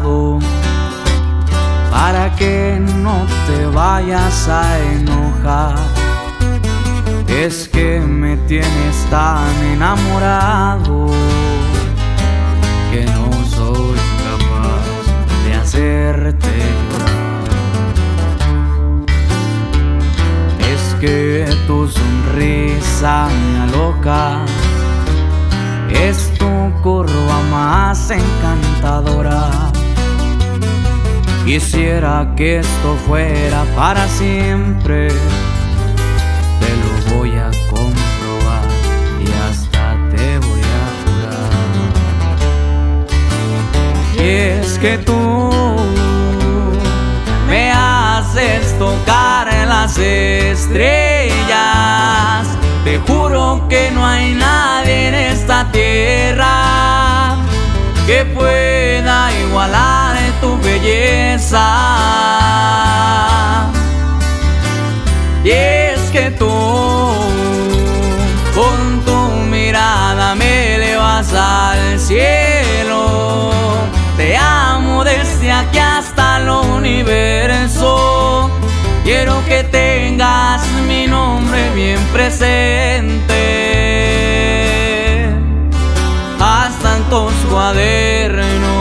lado para que no te vayas a enojar. Es que me tienes tan enamorado que no soy capaz de hacerte llorar. Es que tu sonrisa me aloca, es tu curva más encantadora. Quisiera que esto fuera para siempre, te lo voy a comprobar y hasta te voy a jurar. Y es que tú me haces tocar en las estrellas. Te juro que no hay nadie en esta tierra que pueda igualar tu belleza. Y es que tú con tu mirada me elevas al cielo. Te amo desde aquí hasta el universo. Quiero que tengas mi nombre bien presente hasta en tus cuadernos.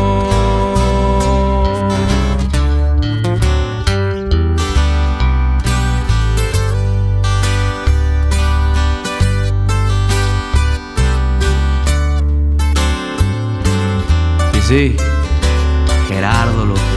Y sí, Gerardo López.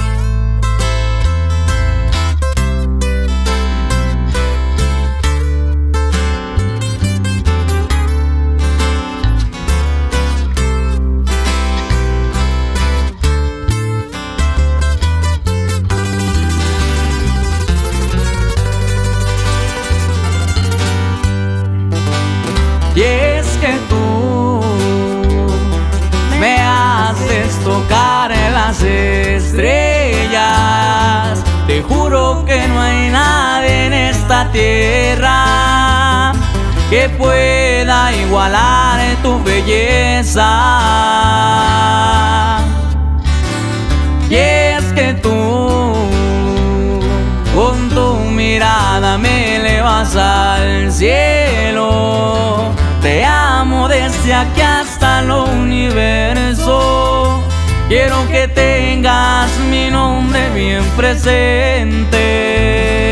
Y es que tú me haces tocar en las estrellas. Te juro que no hay nadie en esta tierra que pueda igualar tu belleza. Y es que tú con tu mirada me elevas al cielo. Te amo desde aquí hasta el universo. Quiero que tengas mi nombre bien presente